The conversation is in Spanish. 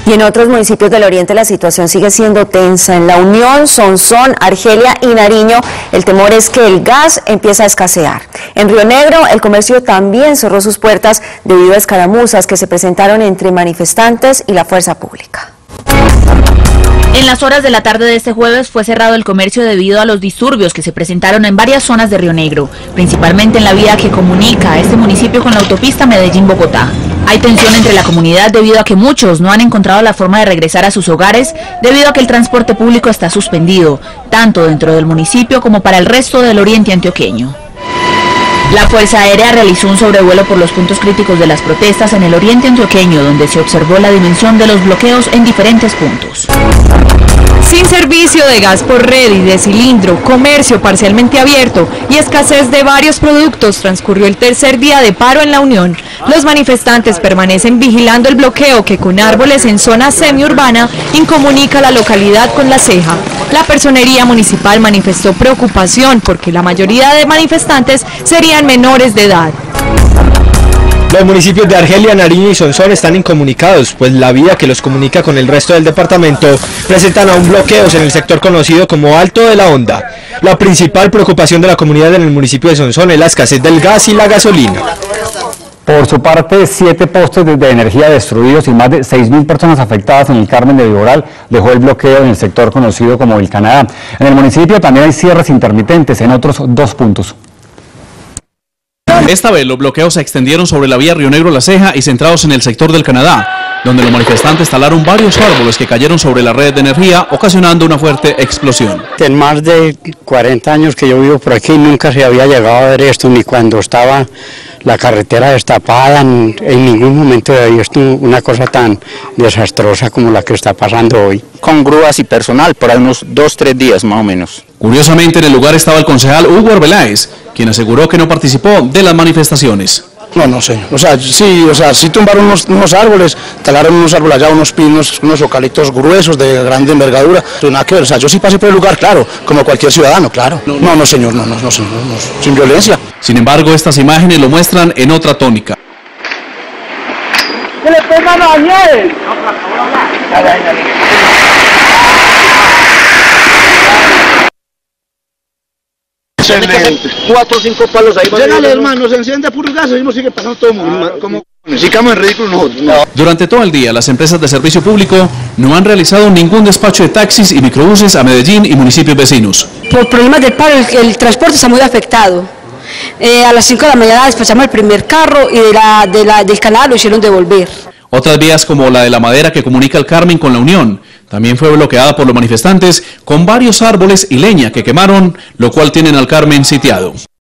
Y en otros municipios del oriente la situación sigue siendo tensa. En La Unión, Sonsón, Argelia y Nariño, el temor es que el gas empieza a escasear. En Río Negro, el comercio también cerró sus puertas debido a escaramuzas que se presentaron entre manifestantes y la fuerza pública. En las horas de la tarde de este jueves fue cerrado el comercio debido a los disturbios que se presentaron en varias zonas de Río Negro, principalmente en la vía que comunica a este municipio con la autopista Medellín-Bogotá. Hay tensión entre la comunidad debido a que muchos no han encontrado la forma de regresar a sus hogares debido a que el transporte público está suspendido, tanto dentro del municipio como para el resto del oriente antioqueño. La Fuerza Aérea realizó un sobrevuelo por los puntos críticos de las protestas en el oriente antioqueño, donde se observó la dimensión de los bloqueos en diferentes puntos. Sin servicio de gas por red y de cilindro, comercio parcialmente abierto y escasez de varios productos, transcurrió el tercer día de paro en La Unión. Los manifestantes permanecen vigilando el bloqueo que con árboles en zona semiurbana incomunica la localidad con La Ceja. La personería municipal manifestó preocupación porque la mayoría de manifestantes serían menores de edad. Los municipios de Argelia, Nariño y Sonsón están incomunicados, pues la vía que los comunica con el resto del departamento presentan aún bloqueos en el sector conocido como Alto de la Honda. La principal preocupación de la comunidad en el municipio de Sonsón es la escasez del gas y la gasolina. Por su parte, 7 postes de energía destruidos y más de 6.000 personas afectadas en el Carmen de Viboral dejó el bloqueo en el sector conocido como el Canadá. En el municipio también hay cierres intermitentes en otros 2 puntos. Esta vez los bloqueos se extendieron sobre la vía Río Negro-La Ceja y centrados en el sector del Canadá, donde los manifestantes talaron varios árboles que cayeron sobre la red de energía, ocasionando una fuerte explosión. En más de 40 años que yo vivo por aquí nunca se había llegado a ver esto, ni cuando estaba la carretera destapada, en ningún momento había visto una cosa tan desastrosa como la que está pasando hoy. Con grúas y personal, por unos 2-3 días más o menos. Curiosamente, en el lugar estaba el concejal Hugo Arbeláez, quien aseguró que no participó de las manifestaciones. No sé, sí tumbaron unos árboles, talaron unos árboles allá, unos pinos, unos eucaliptos gruesos de grande envergadura, pero nada que ver, yo sí pasé por el lugar, claro, como cualquier ciudadano, claro. No, señor, sin violencia. Sin embargo, estas imágenes lo muestran en otra tónica. ¡Que le pegan a Daniel! 4 o 5 palos ahí. Llegale, hermano, se enciende puro gas y no sigue pasando todo como sigamos en ridículo nosotros. No. Durante todo el día, las empresas de servicio público no han realizado ningún despacho de taxis y microbuses a Medellín y municipios vecinos. Por problemas del paro, el transporte está muy afectado. A las 5 de la mañana despachamos el primer carro y del Canadá lo hicieron devolver. Otras vías como la de La Madera que comunica el Carmen con La Unión también fue bloqueada por los manifestantes con varios árboles y leña que quemaron, lo cual tienen al Carmen sitiado.